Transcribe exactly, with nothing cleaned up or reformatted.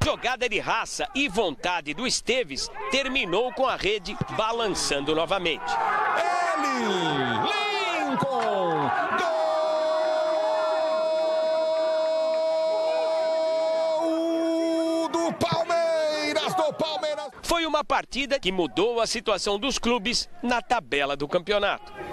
jogada de raça e vontade do Esteves terminou com a rede balançando novamente. Ele, Lincoln, gol do Palmeiras, do Palmeiras. Foi uma partida que mudou a situação dos clubes na tabela do campeonato.